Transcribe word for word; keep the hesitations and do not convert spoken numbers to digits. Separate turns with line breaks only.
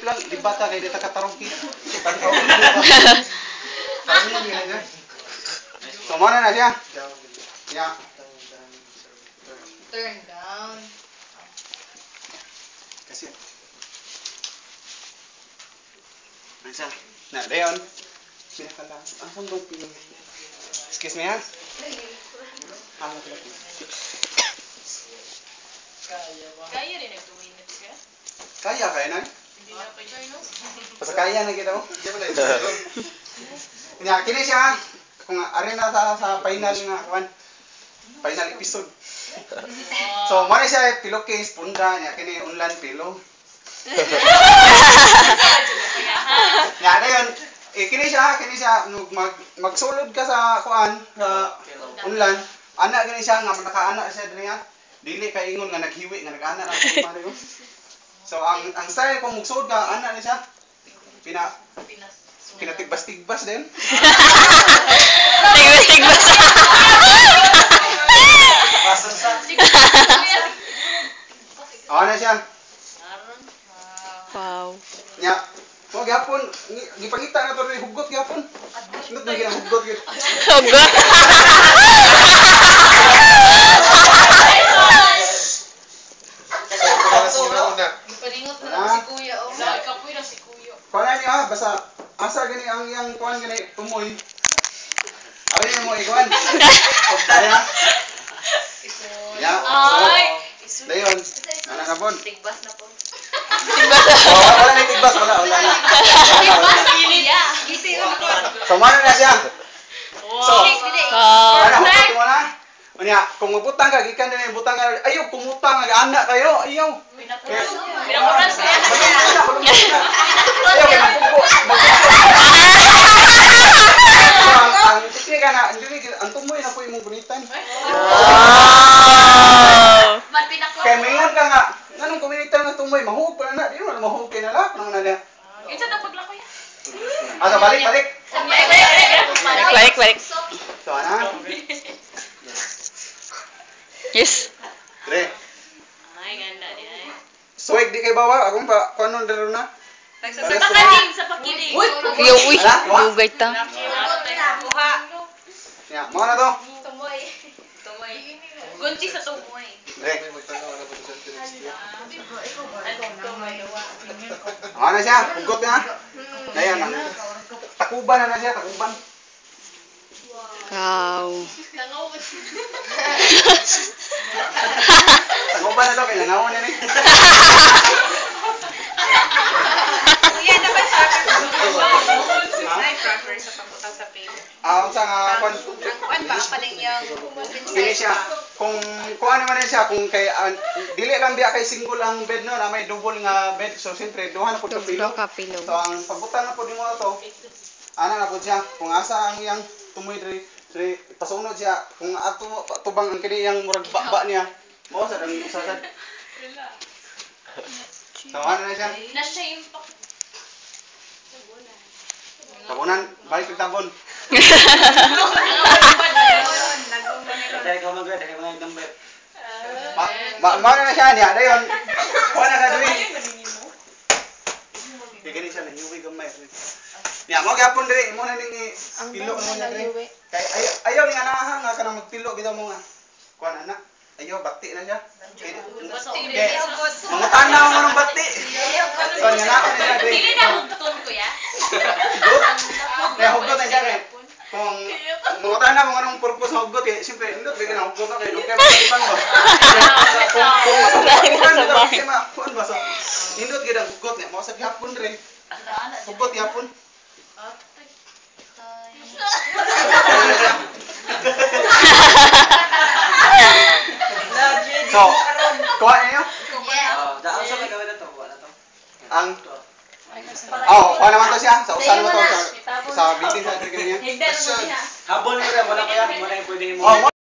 lang, di bata kay dito katarongki. So, muna na siya. Yeah.
Turn down.
Kasi. Nansa. Na, dayon. Pinakala. Ang sambong pili. Excuse me ha. Ano pala po?
Kaya rin nag two minutes ka?
Kaya kaya na?
Hindi na pa siya, no?
Basta kaya na kita mo. Nya, kini siya. Kung ari na sa sa final nga kawan. Final episode. So, muna siya pilo case punda niya kini unlan pilo. Nya, dayon. Eh, kini siya, kini siya mag magsulod ka sa kuan sa unlan. Anak gani siya nga naka-anak siya dinha. Dili kay ingon nga naghiwi nga nag-anak ang kumare. So ang ang style kung mugsud ka anak ni siya. Pina pinatigbas-tigbas din.
Tigbas-tigbas.
Pasang sa. Ano siya?
Wow.
Nya, mo gyapon gipakita na to rin hugot gyapon. Nut na ginang hugot gyud.
Hugot.
Ipalingot mo lang si Kuya, oh. Kapoy na si Kuya.
Kuan ni ah basta asa gani ang yang kuan gani tumoy. Ari mo iguan. Pagtaya. Ya.
Ay!
Dayon. Ana na pon.
Tigbas na po.
Oh, wala na tigbas wala wala.
Tigbas na Kuya. Gising mo ko.
So man na siya. So,
Wow.
ano ko mo na? Unya, kung mabutang ka gikan din butang ka, ayaw pumutang nga anak kayo, ayaw.
Pinakuras. Pinakuras kaya.
Ayaw kay magpupo. Ang sige ka na, hindi ang tumoy na po imong bunitan.
Wow.
Man pinakuras.
Kaya mayon ka nga, nganong kuminita nga tumoy, mahug pa na, di mo mahug kay na lak nang nala.
Kinsa ta paglako ya?
Asa balik balik.
Balik balik balik.
Balik, balik.
So ana.
Yes.
Re.
Ay ganda di ay.
Suwig di kay bawa, akong pa kuno daro na.
Sa pakiling, sa pakiling. Uy,
Yo, uy. Dugay ta.
Kuha.
Ya, mo na to.
Tumoy. Tumoy. Gunti sa tumoy.
Re.
Tumoy.
Ano siya? Hugot na. Ayan na. Takuban na na siya, takuban.
Wow.
Takuban na to, kailangan na rin.
Kuya, dapat proper. Ay, proper sa pagputang sa paper.
Ah, sa nga, kung,
Kuan ba pa lang yung
hindi siya, kung, kung ano man siya, kung kay, ah, dili lang biya kay single ang bed no, na may double nga bed, so siyempre, duha na po sa pilo.
Duha ka pilo.
So, ang pagbutang na po din mo na to, ano na po siya, kung asa ang iyang tumoy diri, diri, pasunod siya, kung ato, tubang ang kini iyang murag bakba niya, mo sa dang usasad. So, ano na siya?
na-shame pa.
Tabunan, balik yung tabon.
Dahil ka mag-grad, dahil ka mag-number.
Ma, ma, ma na siya niya, dayon. Kuha na ka duwi. Kaya ganun siya, nanyuwi gamay. Niya, mo gapon diri, mo na ning pilo mo na diri. Kay ay, ayaw ni anaha nga kanang magpilo bitaw mo nga. Kuha na na. Ayaw, bati na siya. Okay. Mga tanaw mo ng bati. So, nga na ako nila diri.
Dili na hugton ko ya.
Kaya hugot na siya rin. Kung mga tanaw mo anong purpose ng hugot, eh, siyempre, hindi, bigyan ng hugot na kayo. Kaya makalipan mo. Kung masukuhan na daw, kaya makuhan ba? So, hindi gid ang hugot niya. Mga sa gihapon rin. Hugot gihapon. So, kuha niyo?
Oh, daan sa may gawin na to, wala to.
Ang Oh, kuha naman to siya. Sa usan mo to sa sa bitin sa ganyan.
Higda na mo siya.
Habol mo na, wala kaya, wala yung pwede mo.
Oh,